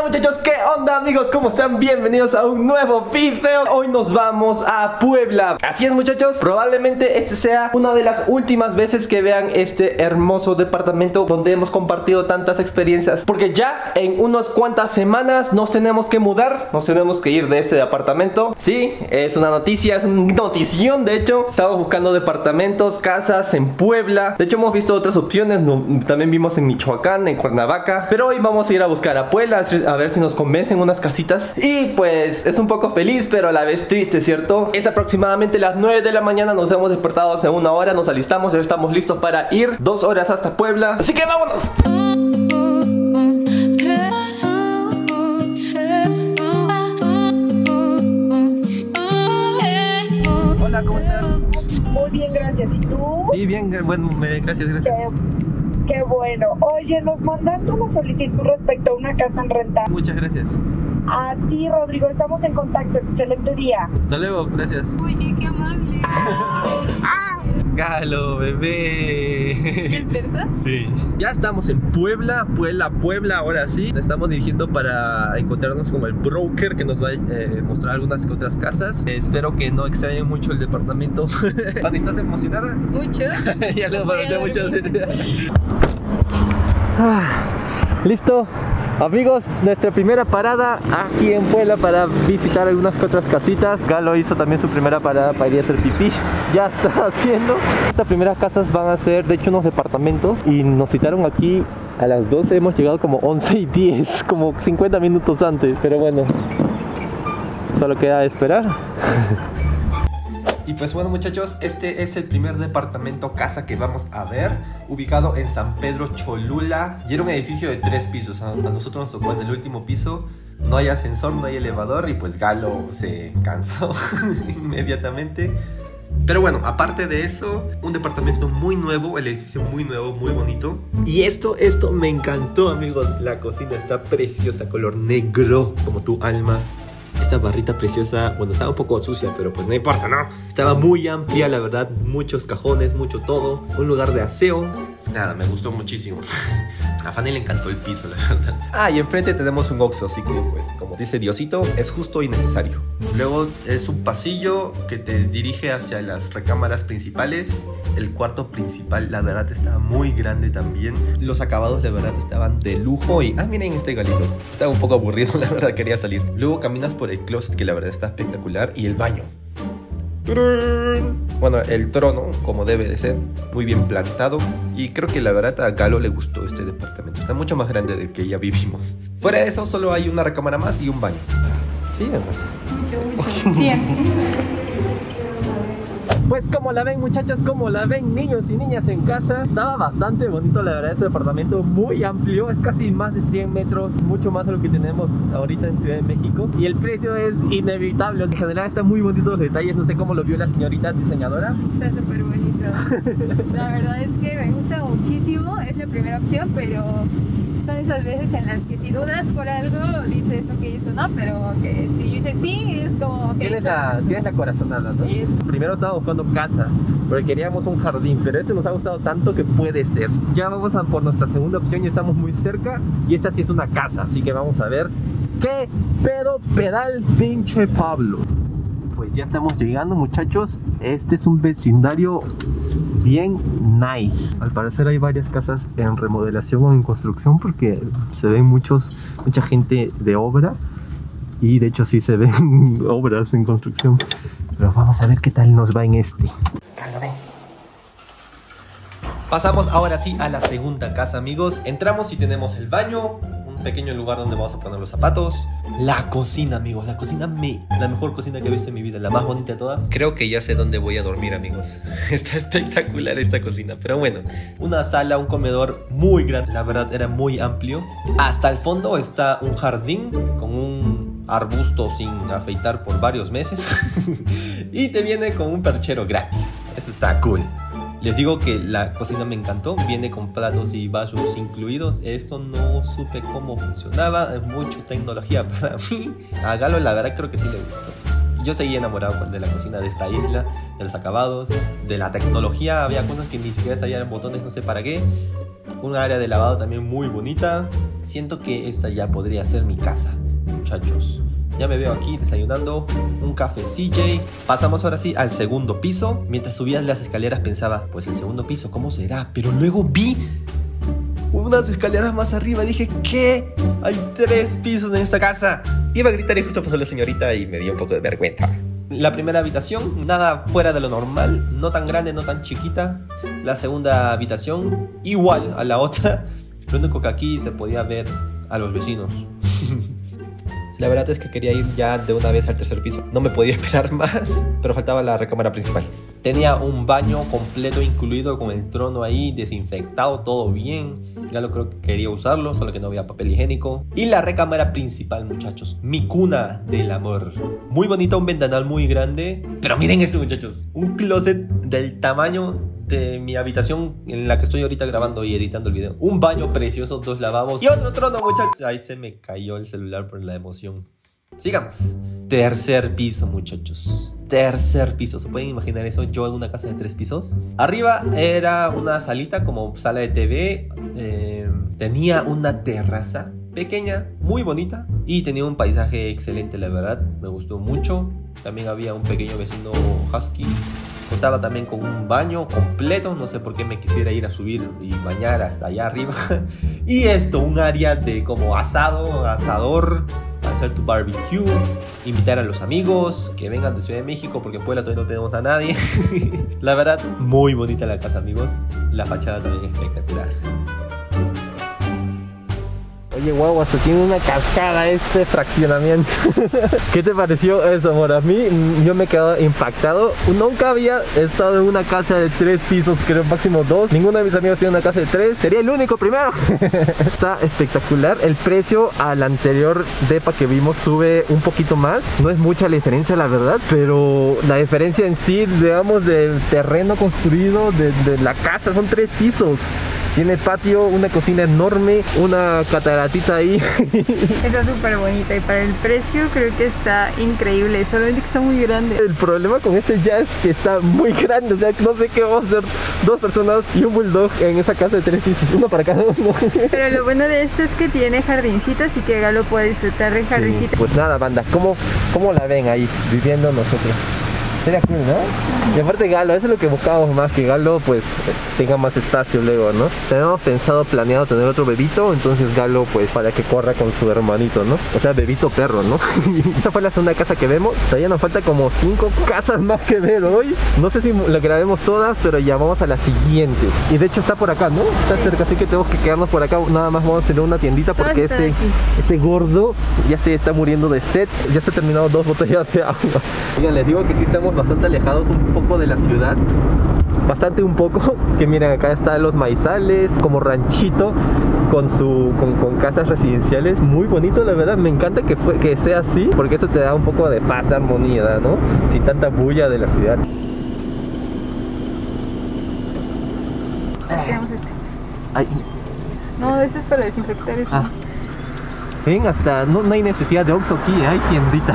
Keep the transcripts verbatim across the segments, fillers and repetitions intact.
muchachos, ¿qué onda amigos? ¿Cómo están? Bienvenidos a un nuevo video. Hoy nos vamos a Puebla. Así es muchachos, probablemente este sea una de las últimas veces que vean este hermoso departamento donde hemos compartido tantas experiencias, porque ya en unas cuantas semanas nos tenemos que mudar, nos tenemos que ir de este departamento. Sí, es una noticia, es una notición de hecho. Estamos buscando departamentos, casas en Puebla. De hecho hemos visto otras opciones, no, también vimos en Michoacán, en Cuernavaca, pero hoy vamos a ir a buscar a Puebla a ver si nos convencen unas casitas. Y pues es un poco feliz pero a la vez triste, ¿cierto? Es aproximadamente las nueve de la mañana, nos hemos despertado hace una hora, nos alistamos, ya estamos listos para ir dos horas hasta Puebla, así que vámonos. Hola, ¿cómo estás? Muy bien, gracias. ¿Y tú? Sí, bien, bueno, gracias, gracias. Qué, qué bueno. Oye, nos mandaste una solicitud respecto a una casa en renta. Muchas gracias. A ti, Rodrigo, estamos en contacto. Excelente día. Hasta luego, gracias. Oye, qué amable. Galo, bebé. ¿Es verdad? Sí. Ya estamos en Puebla, Puebla, Puebla, ahora sí. Nos estamos dirigiendo para encontrarnos con el broker que nos va a eh, mostrar algunas que otras casas. Eh, espero que no extrañen mucho el departamento. Fanny, ¿estás emocionada? Mucho. Ya les pregunté mucho. Ah, listo. Amigos, nuestra primera parada aquí en Puebla para visitar algunas que otras casitas. Galo hizo también su primera parada para ir a hacer pipí. Ya está haciendo. Estas primeras casas van a ser de hecho unos departamentos y nos citaron aquí a las doce. Hemos llegado como once y diez, como cincuenta minutos antes. Pero bueno, solo queda esperar. Y pues bueno muchachos, este es el primer departamento casa que vamos a ver, ubicado en San Pedro Cholula. Y era un edificio de tres pisos, a nosotros nos tocó en el último piso. No hay ascensor, no hay elevador y pues Galo se cansó inmediatamente. Pero bueno, aparte de eso, un departamento muy nuevo, el edificio muy nuevo, muy bonito. Y esto, esto me encantó amigos, la cocina está preciosa, color negro como tu alma. Esta barrita preciosa, bueno, estaba un poco sucia, pero pues no importa, ¿no? Estaba muy amplia, la verdad, muchos cajones, mucho todo. Un lugar de aseo. Nada, me gustó muchísimo. A Fanny le encantó el piso, la verdad. Ah, y enfrente tenemos un Oxxo, así que pues, como dice Diosito, es justo y necesario. Luego es un pasillo que te dirige hacia las recámaras principales. El cuarto principal, la verdad, estaba muy grande también. Los acabados, de verdad, estaban de lujo. Y, ah, miren este galito. Estaba un poco aburrido, la verdad, quería salir. Luego caminas por el closet, que la verdad está espectacular. Y el baño. Bueno, el trono, como debe de ser, muy bien plantado. Y creo que la verdad a Galo le gustó este departamento. Está mucho más grande del que ya vivimos. Fuera de eso, solo hay una recámara más y un baño. Sí, ¿verdad? Mucho, mucho. Bien. Pues como la ven muchachos, como la ven niños y niñas en casa, estaba bastante bonito la verdad este departamento, muy amplio, es casi más de cien metros, mucho más de lo que tenemos ahorita en Ciudad de México. Y el precio es inevitable, en general están muy bonitos los detalles, no sé cómo lo vio la señorita diseñadora. Está súper bonito. La verdad es que me gusta muchísimo, es la primera opción, pero son esas veces en las que si dudas por algo, dices ok, eso no, pero que si dices sí, es como que... Tienes la, tienes la corazonada, ¿no? Sí, es... Primero estábamos buscando casas, porque queríamos un jardín, pero este nos ha gustado tanto que puede ser. Ya vamos a por nuestra segunda opción, ya estamos muy cerca, y esta sí es una casa, así que vamos a ver qué pedo pedal pinche Pablo. Pues ya estamos llegando muchachos, este es un vecindario bien nice. Al parecer hay varias casas en remodelación o en construcción porque se ven muchos, mucha gente de obra. Y de hecho sí se ven obras en construcción. Pero vamos a ver qué tal nos va en este. Pasamos ahora sí a la segunda casa amigos. Entramos y tenemos el baño, un pequeño lugar donde vamos a poner los zapatos. La cocina amigos, la cocina me, la mejor cocina que he visto en mi vida, la más bonita de todas. Creo que ya sé dónde voy a dormir amigos. Está espectacular esta cocina, pero bueno. Una sala, un comedor muy grande, la verdad era muy amplio. Hasta el fondo está un jardín con un arbusto sin afeitar por varios meses. Y te viene con un perchero gratis, eso está cool. Les digo que la cocina me encantó, viene con platos y vasos incluidos. Esto no supe cómo funcionaba, es mucha tecnología para mí. A Galo la verdad creo que sí le gustó. Yo seguí enamorado de la cocina de esta isla, de los acabados, de la tecnología. Había cosas que ni siquiera salían en botones, no sé para qué. Un área de lavado también muy bonita. Siento que esta ya podría ser mi casa, muchachos. Ya me veo aquí desayunando un café C J. Pasamos ahora sí al segundo piso. Mientras subías las escaleras pensaba, pues el segundo piso, ¿cómo será? Pero luego vi unas escaleras más arriba. Dije, ¿qué? Hay tres pisos en esta casa. Iba a gritar y justo pasó la señorita y me dio un poco de vergüenza. La primera habitación, nada fuera de lo normal. No tan grande, no tan chiquita. La segunda habitación, igual a la otra. Lo único que aquí se podía ver a los vecinos. La verdad es que quería ir ya de una vez al tercer piso. No me podía esperar más, pero faltaba la recámara principal. Tenía un baño completo incluido con el trono ahí, desinfectado, todo bien. Ya lo creo que quería usarlo, solo que no había papel higiénico. Y la recámara principal, muchachos. Mi cuna del amor. Muy bonita, un ventanal muy grande. Pero miren esto, muchachos. Un closet del tamaño de mi habitación en la que estoy ahorita grabando y editando el video. Un baño precioso, dos lavabos y otro trono, muchachos. Ahí se me cayó el celular por la emoción. Sigamos. Tercer piso, muchachos. Tercer piso. ¿Se pueden imaginar eso? Yo en una casa de tres pisos. Arriba era una salita como sala de T V. Eh, tenía una terraza pequeña, muy bonita. Y tenía un paisaje excelente, la verdad. Me gustó mucho. También había un pequeño vecino husky. Contaba también con un baño completo. No sé por qué me quisiera ir a subir y bañar hasta allá arriba. Y esto, un área de como asado, asador, hacer tu barbecue, invitar a los amigos que vengan de Ciudad de México, porque en Puebla todavía no tenemos a nadie. La verdad, muy bonita la casa, amigos. La fachada también espectacular. Oye, guau, hasta tiene una cascada este fraccionamiento. ¿Qué te pareció eso, amor? A mí, yo me he quedado impactado. Nunca había estado en una casa de tres pisos, creo máximo dos. Ninguno de mis amigos tiene una casa de tres. Sería el único primero. Está espectacular. El precio al anterior depa que vimos sube un poquito más. No es mucha la diferencia, la verdad, pero la diferencia en sí, digamos, del terreno construido, de, de la casa, son tres pisos. Tiene patio, una cocina enorme, una cataratita ahí. Está súper bonita y para el precio creo que está increíble, solamente que está muy grande. El problema con este ya es que está muy grande, o sea, no sé qué vamos a hacer dos personas y un bulldog en esa casa de tres pisos, uno para cada uno. Pero lo bueno de esto es que tiene jardincitos, así que Galo puede disfrutar del jardincito. Sí. Pues nada, banda, ¿cómo, ¿cómo la ven ahí viviendo nosotros? Sería cool, ¿no? Y aparte Galo, eso es lo que buscamos más, que Galo pues tenga más espacio luego, ¿no? Tenemos pensado, planeado tener otro bebito, entonces Galo pues para que corra con su hermanito, ¿no? O sea, bebito perro, ¿no? Esta fue la segunda casa que vemos, todavía nos falta como cinco casas más que ver hoy. No sé si lo grabemos todas, pero ya vamos a la siguiente. Y de hecho está por acá, ¿no? Está cerca, así que tenemos que quedarnos por acá. Nada más vamos a tener una tiendita porque este, este gordo ya se está muriendo de sed. Ya se ha terminado dos botellas de agua. Oigan, les digo que sí estamos bastante alejados un poco de la ciudad, bastante un poco, que miren, acá están los maizales, como ranchito con su con, con casas residenciales, muy bonito, la verdad. Me encanta que, fue, que sea así, porque eso te da un poco de paz, de armonía, ¿no? Sin tanta bulla de la ciudad. Tenemos este. Ay. No, este es para desinfectar esto. Ah. Ven, hasta no, no hay necesidad de Oxxo aquí, hay tiendita.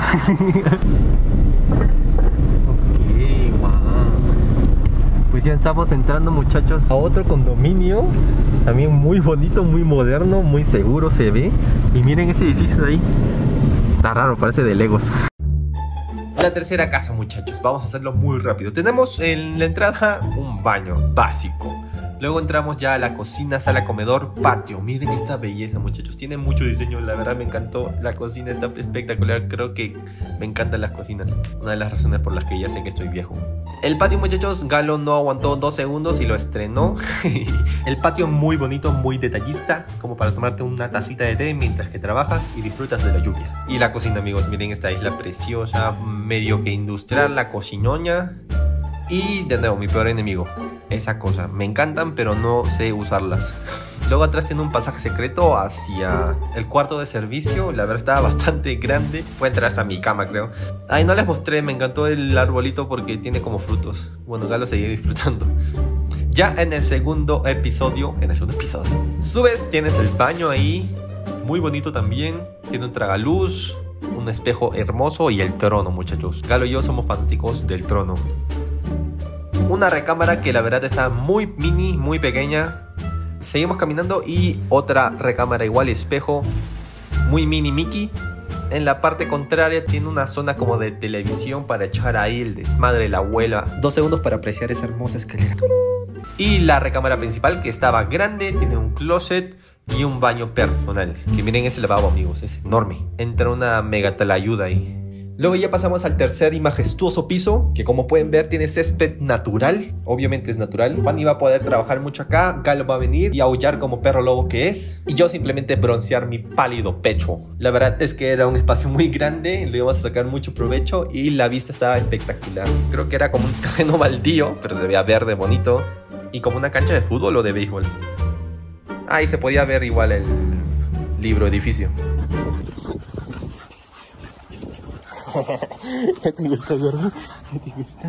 Pues ya estamos entrando, muchachos, a otro condominio. También muy bonito, muy moderno, muy seguro se ve. Y miren ese edificio de ahí. Está raro, parece de Legos. La tercera casa, muchachos, vamos a hacerlo muy rápido. Tenemos en la entrada un baño básico. Luego entramos ya a la cocina, sala, comedor, patio. Miren esta belleza, muchachos. Tiene mucho diseño, la verdad me encantó. La cocina está espectacular. Creo que me encantan las cocinas. Una de las razones por las que ya sé que estoy viejo. El patio, muchachos, Galo no aguantó dos segundos y lo estrenó. El patio muy bonito, muy detallista, como para tomarte una tacita de té mientras que trabajas y disfrutas de la lluvia. Y la cocina, amigos, miren esta isla preciosa, medio que industrial, la cocinoña. Y de nuevo, mi peor enemigo, esa cosa. Me encantan, pero no sé usarlas. Luego atrás tiene un pasaje secreto hacia el cuarto de servicio. La verdad estaba bastante grande. Puede entrar hasta mi cama, creo. Ay, no les mostré, me encantó el arbolito porque tiene como frutos. Bueno, Galo seguía disfrutando. Ya en el segundo episodio, en el segundo episodio, subes, tienes el baño ahí, muy bonito también. Tiene un tragaluz, un espejo hermoso y el trono, muchachos. Galo y yo somos fanáticos del trono. Una recámara que la verdad está muy mini, muy pequeña. Seguimos caminando y otra recámara igual, espejo, muy mini Mickey. En la parte contraria tiene una zona como de televisión para echar ahí el desmadre de la abuela. Dos segundos para apreciar esa hermosa escalera. Y la recámara principal, que estaba grande, tiene un closet y un baño personal. Que miren ese lavabo, amigos, es enorme. Entra una mega talayuda ahí. Luego ya pasamos al tercer y majestuoso piso, que como pueden ver tiene césped natural. Obviamente es natural. Fanny va a poder trabajar mucho acá, Galo va a venir y aullar como perro lobo que es, y yo simplemente broncear mi pálido pecho. La verdad es que era un espacio muy grande, le íbamos a sacar mucho provecho y la vista estaba espectacular. Creo que era como un terreno baldío, pero se veía verde, bonito, y como una cancha de fútbol o de béisbol. Ahí se podía ver igual el libro edificio. ¿Ya te gusta, gordo? ¿Ya te gusta?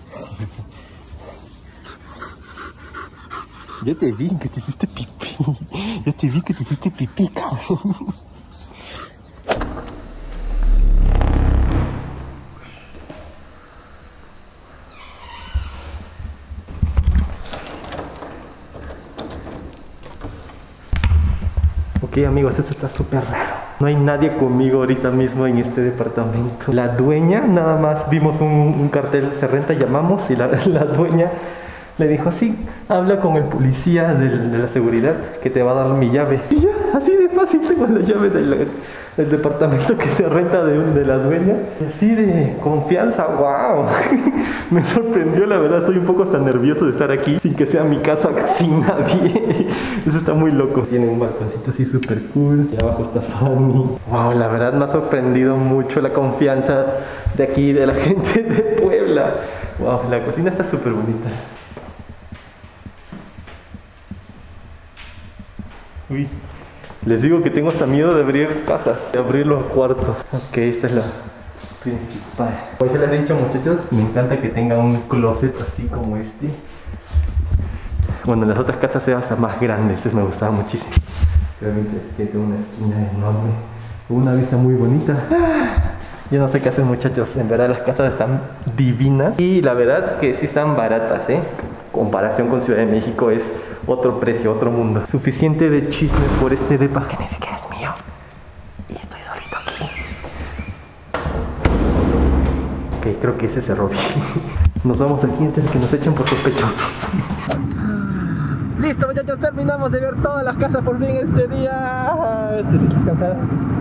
Ya te vi que te hiciste pipí. Ya te vi que te hiciste pipí, cabrón. Ok, amigos, esto está súper raro. No hay nadie conmigo ahorita mismo en este departamento. La dueña, nada más vimos un, un cartel, se renta, llamamos y la, la dueña le dijo, sí, habla con el policía de, de la seguridad que te va a dar mi llave. Y ya, así de fácil tengo la llave del, del departamento que se renta de, de la dueña. Y así de confianza, wow. Me sorprendió, la verdad, estoy un poco hasta nervioso de estar aquí sin que sea mi casa, sin nadie. Eso está muy loco. Tiene un balconcito así súper cool. Y abajo está Fanny. Wow, la verdad me ha sorprendido mucho la confianza de aquí, de la gente de Puebla. Wow, la cocina está súper bonita. Uy, les digo que tengo hasta miedo de abrir casas, de abrir los cuartos. Ok, esta es la principal. Como ya les he dicho, muchachos, me encanta que tenga un closet así como este. Bueno, en las otras casas eran hasta más grandes, este me gustaba muchísimo. Pero este tiene una esquina enorme, una vista muy bonita. Yo no sé qué hacer, muchachos, en verdad las casas están divinas. Y la verdad que sí están baratas, ¿eh? Comparación con Ciudad de México es otro precio, otro mundo. Suficiente de chisme por este depa, que ni siquiera es mío. Y estoy solito aquí. Ok, creo que ese cerró bien. Nos vamos aquí antes de que nos echen por sospechosos. Listo, muchachos, terminamos de ver todas las casas por fin este día. ¿Te sientes cansada?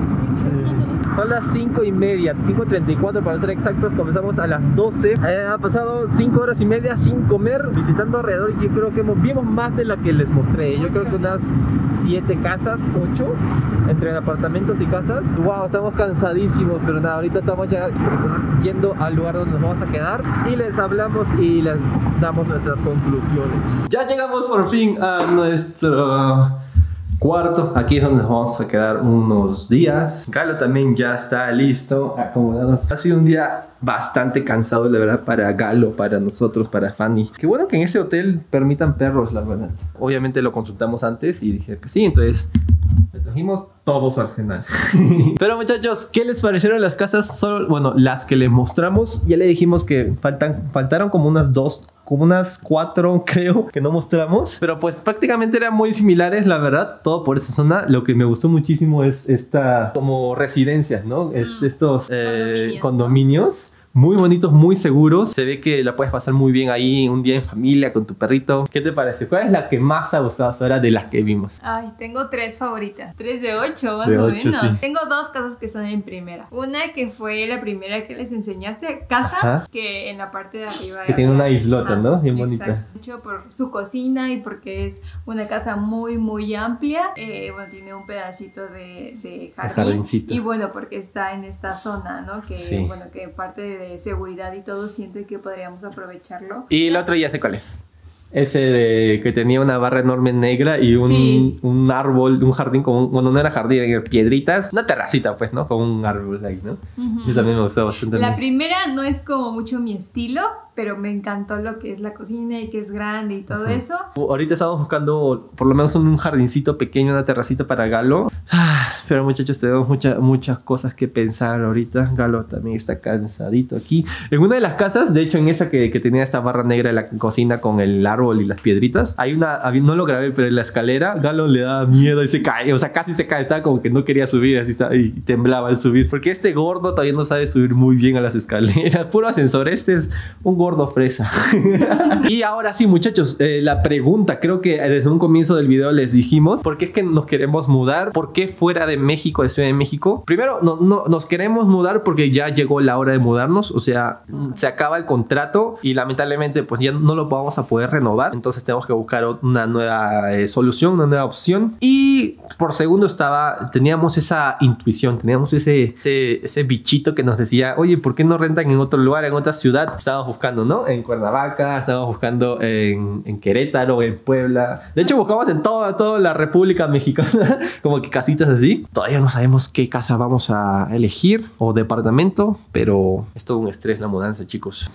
Son las cinco y media, cinco treinta y cuatro para ser exactos. Comenzamos a las doce. eh, Ha pasado cinco horas y media sin comer, visitando alrededor. Yo creo que vimos más de la que les mostré. Yo creo que unas siete casas, ocho, entre apartamentos y casas. Wow, estamos cansadísimos, pero nada, ahorita estamos ya yendo al lugar donde nos vamos a quedar y les hablamos y les damos nuestras conclusiones. Ya llegamos por fin a nuestro cuarto. Aquí es donde nos vamos a quedar unos días. Galo también ya está listo, acomodado. Ha sido un día bastante cansado, la verdad, para Galo, para nosotros, para Fanny. Qué bueno que en ese hotel permitan perros, la verdad. Obviamente lo consultamos antes y dije que sí, entonces le trajimos todo su arsenal. Pero muchachos, ¿qué les parecieron las casas? Solo, bueno, las que les mostramos, ya le dijimos que faltan, faltaron como unas dos, como unas cuatro, creo, que no mostramos. Pero pues prácticamente eran muy similares, la verdad, todo por esa zona. Lo que me gustó muchísimo es esta, como residencias, ¿no? Es, estos eh, condominios. Muy bonitos, muy seguros. Se ve que la puedes pasar muy bien ahí un día en familia con tu perrito. ¿Qué te parece? ¿Cuál es la que más te ha gustado ahora de las que vimos? Ay, tengo tres favoritas. Tres de ocho, más de o ocho, menos. Sí. Tengo dos casas que están en primera. Una que fue la primera que les enseñaste, casa, Ajá. que en la parte de arriba. Que tiene una islota, ah, ¿no? Bien bonita. Exacto. Mucho por su cocina y porque es una casa muy, muy amplia. Eh, bueno, tiene un pedacito de, de jardín. Jardincito. Y bueno, porque está en esta zona, ¿no? Que, sí. bueno, que parte de seguridad y todo, siento que podríamos aprovecharlo. Y el otro ya sé cuál es. Ese de que tenía una barra enorme negra y un, sí. un árbol, un jardín con, bueno, no era jardín, eran piedritas, una terracita pues, ¿no? Con un árbol ahí, ¿no? Uh-huh. Yo también me gustaba bastante. La primera no es como mucho mi estilo, pero me encantó lo que es la cocina y que es grande y todo uh-huh. eso. Ahorita estamos buscando por lo menos un jardincito pequeño, una terracita para Galo. Pero muchachos, tenemos muchas muchas cosas que pensar ahorita. Galo también está cansadito aquí. En una de las casas, de hecho en esa que, que tenía esta barra negra en la cocina con el árbol y las piedritas, hay una, no lo grabé, pero en la escalera Galo le da miedo y se cae, o sea, casi se cae, estaba como que no quería subir, así estaba, y temblaba al subir, porque este gordo todavía no sabe subir muy bien a las escaleras, puro ascensor, este es un gordo fresa. Y ahora sí, muchachos, eh, la pregunta, creo que desde un comienzo del video les dijimos, ¿por qué es que nos queremos mudar? ¿Por qué fuera de México, de Ciudad de México? Primero, no, no, nos queremos mudar porque ya llegó la hora de mudarnos, o sea, se acaba el contrato y lamentablemente pues ya no lo vamos a poder renovar, entonces tenemos que buscar una nueva eh, solución, una nueva opción. Y por segundo estaba, teníamos esa intuición, teníamos ese, ese, ese bichito que nos decía, oye, ¿por qué no rentan en otro lugar, en otra ciudad? Estábamos buscando, ¿no? En Cuernavaca, estábamos buscando en, en Querétaro, en Puebla. De hecho, buscamos en toda, toda la República Mexicana, como que casitas así. Todavía no sabemos qué casa vamos a elegir o departamento, pero es todo un estrés la mudanza, chicos.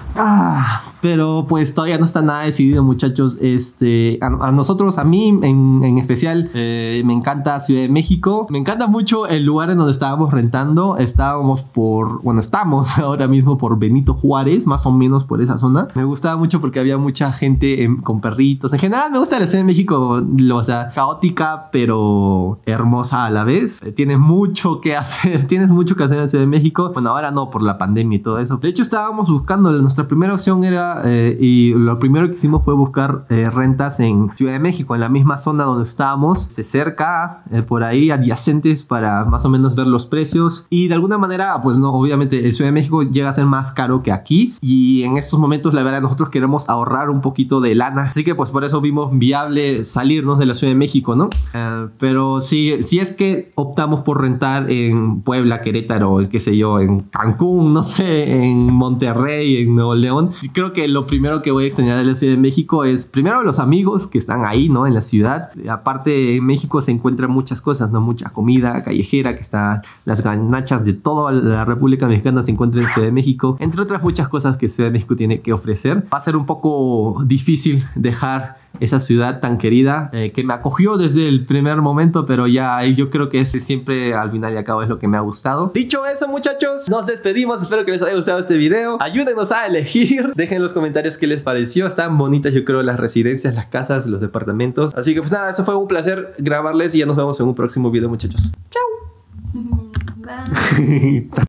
Ah, pero pues todavía no está nada decidido, muchachos. Este, a, a nosotros, a mí en, en especial, eh, me encanta Ciudad de México. Me encanta mucho el lugar en donde estábamos rentando. Estábamos por, bueno, estamos ahora mismo por Benito Juárez, más o menos por esa zona. Me gustaba mucho porque había mucha gente en, con perritos. En general me gusta la Ciudad de México, lo, o sea, caótica, pero hermosa a la vez. Eh, tienes mucho que hacer, tienes mucho que hacer en Ciudad de México. Bueno, ahora no, por la pandemia y todo eso. De hecho, estábamos buscando, nuestra primera opción era, eh, y lo primero que hicimos fue buscar eh, rentas en Ciudad de México, en la misma zona donde estábamos, cerca, eh, por ahí, adyacentes, para más o menos ver los precios. Y de alguna manera, pues no, obviamente, el Ciudad de México llega a ser más caro que aquí. Y en estos momentos, la verdad, nosotros queremos ahorrar un poquito de lana. Así que, pues, por eso vimos viable salirnos de la Ciudad de México, ¿no? Uh, pero si, si es que optamos por rentar en Puebla, Querétaro, qué sé yo, en Cancún, no sé, en Monterrey, en Nuevo León, creo que lo primero que voy a extrañar de la Ciudad de México es, primero, los amigos que están ahí, ¿no? En la ciudad. Aparte, en México se encuentran muchas cosas, ¿no? Mucha comida callejera, que está, las garnachas de toda la República Mexicana se encuentran en Ciudad de México, entre otras muchas cosas que Ciudad de México tiene que ofrecer. Va a ser un poco difícil dejar esa ciudad tan querida, eh, que me acogió desde el primer momento, pero ya yo creo que ese siempre al final y al cabo es lo que me ha gustado. Dicho eso, muchachos, nos despedimos. Espero que les haya gustado este video. Ayúdenos a elegir, dejen en los comentarios qué les pareció. Están bonitas, yo creo, las residencias, las casas, los departamentos. Así que pues nada, eso fue un placer grabarles y ya nos vemos en un próximo video, muchachos. Chao. Bye.